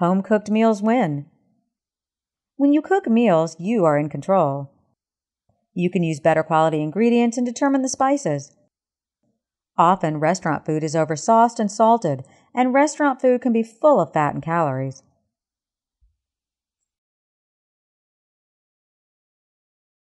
Home-cooked meals win. When you cook meals, you are in control. You can use better quality ingredients and determine the spices. Often, restaurant food is oversauced and salted, and restaurant food can be full of fat and calories.